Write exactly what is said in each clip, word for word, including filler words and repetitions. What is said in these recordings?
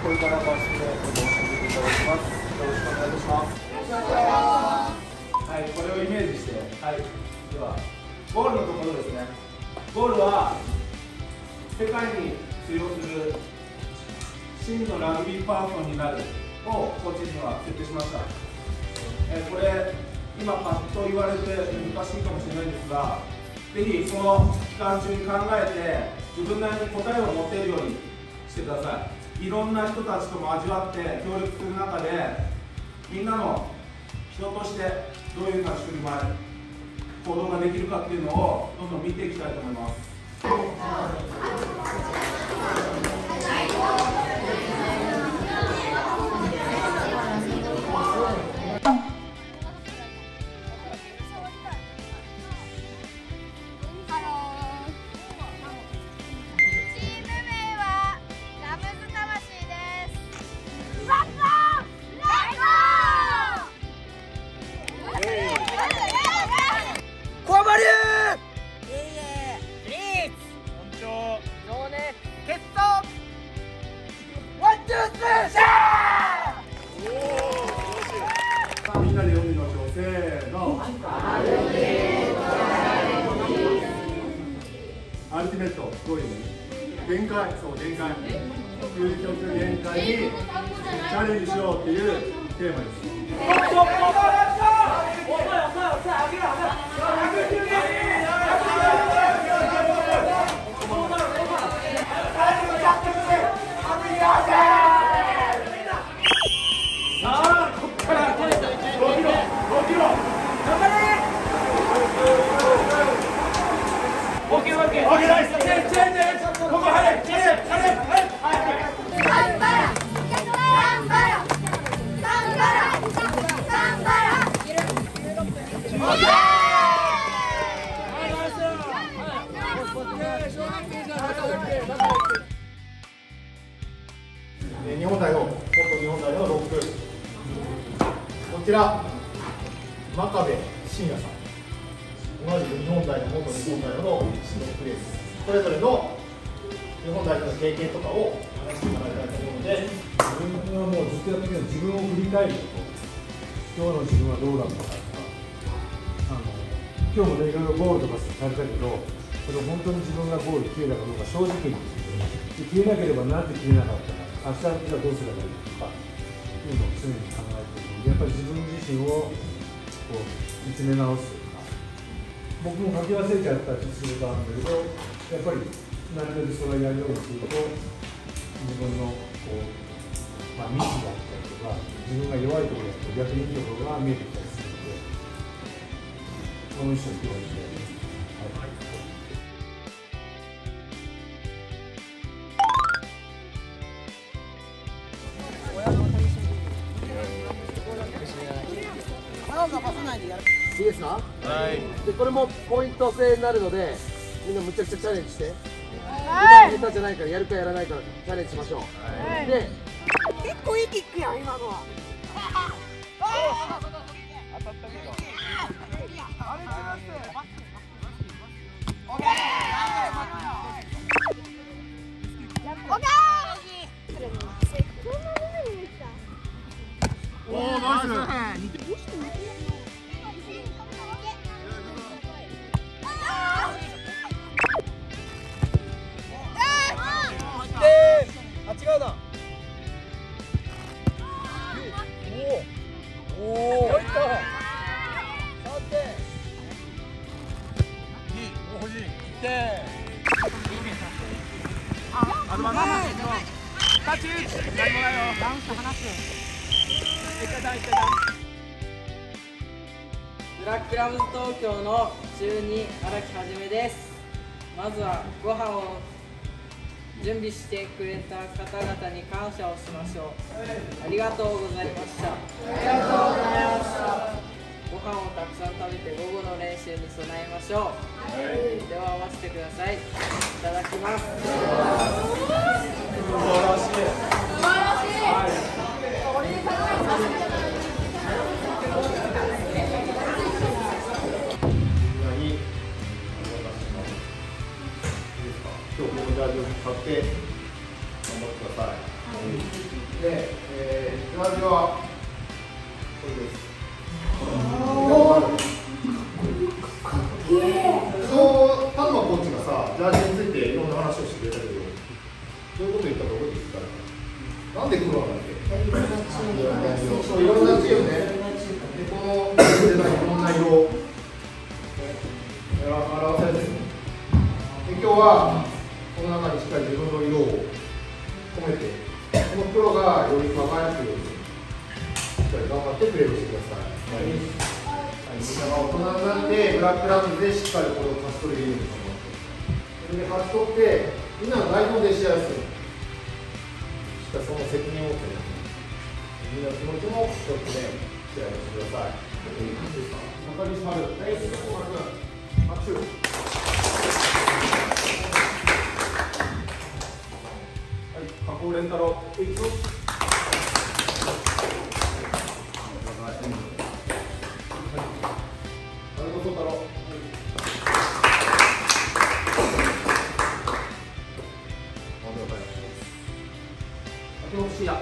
これからバスケをさせていただきます。よろしくお願いいたします。はい、これをイメージして、はい、ではゴールのところですね。ゴールは世界に通用する真のラグビーパーソンになるをコーチ陣は設定しました。えー、これ今パッと言われて難しいかもしれないんですが、ぜひその期間中に考えて自分なりに答えを持てるようにしてください。いろんな人たちとも交わって協力する中で、みんなの人としてどういうふうな振る舞い行動ができるかっていうのをどんどん見ていきたいと思います。みんなで読んでみましょう。せーの。アルティメット、どういう意味？限界、そう、限界。究極限界にチャレンジしようっていうテーマです。日本代表、元日本代表のロック、こちら真壁真也さん、同じく日本代表、元日本代表のロックです。それぞれの日本代表の経験とかを話してもらいたいと思うので、 自分はもうずっとやってきた自分を振り返ること、今日の自分はどうだったかとか、あの今日もねいろいろゴールとかされたけど、それ本当に自分がゴール決めたかどうか正直に決めなければなんで決めなかったか。明日の日はどうすればいいとかいうのを常に考えているので、やっぱり自分自身をこう見つめ直すというか、僕も書き忘れちゃったりすることあるんだけど、やっぱりなるべくそれをやるようにすると、自分のこう、まあ、ミスだったりとか、自分が弱いところだと逆にいいところが見えてきたりするので、この一緒に共有してやります。 いいですか？はい。でこれもポイント制になるので、みんなむちゃくちゃチャレンジして。はい。下手じゃないからやるかやらないかチャレンジしましょう。はい。で、 結構いいキックやん今のは。当たったけど。あれ違う。オッケー。オッケー。 おお、ナイス。 あ、違うな。おお。おお。さて。に、お、欲しい。いって。 あ、あ、まだ。タッチ。何もないよ。ダウンして離す。一回ダウン、一回ダウン。 ブラックラムズ東京の中に荒木はじめです。まずはご飯を準備してくれた方々に感謝をしましょう。ありがとうございました。ありがとうございました。ご飯をたくさん食べて午後の練習に備えましょう。はい、では合わせてください。いただきます。素晴らしい。素晴らしい。はい。今日このジャージを買って頑張ってください。 で、えー、ジャージはこれです。そう、田沼コーチがさ、ジャージについていろんな話をしてくれたけど、どういうこと言ったか覚えてるかな。なんで黒なんだっけ？そう、いろんなチームね。で、このデザイン、いろんな色を表されてる。で、今日はこの中にしっかり自分の色を込めて、この黒がより輝くように、しっかり頑張ってプレーをしてください。はい、みんなが大人になってブラックラウンドでしっかりこれを勝ち取れるように頑張って、それで勝ち取ってみんなの代表で試合をする。しっかりその責任を持ってね、みんなの気持ちも一つで試合をしてください。中西丸、はい、中西丸君、拍手。はい、加工連太郎、いくぞ。しっか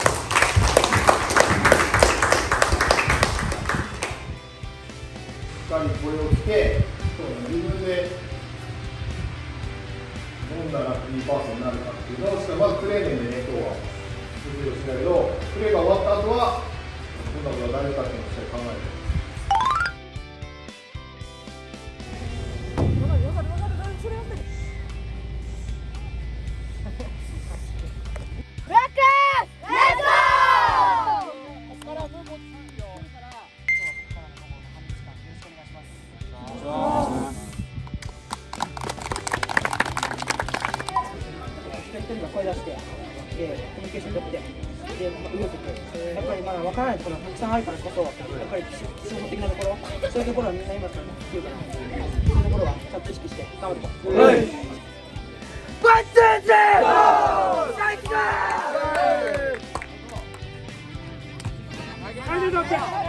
りこれを着て、自分でどんなラッキーパーソンになるかっていうのをしっかりまずプレー面でね、今日は工夫をしないけど、プレーが終わった後はどんなことが大事かっていうのをしっかり考えて。 一人が声出して、でコミュニケーション取って、で動いていく、やっぱりまだ分からないところがたくさんあるからこそ、やっぱり基本的なところ、そういうところはみんな今から言うから、そういうところはちゃんと意識して頑張っていこう。はい、ワンツースリーゴー！最高！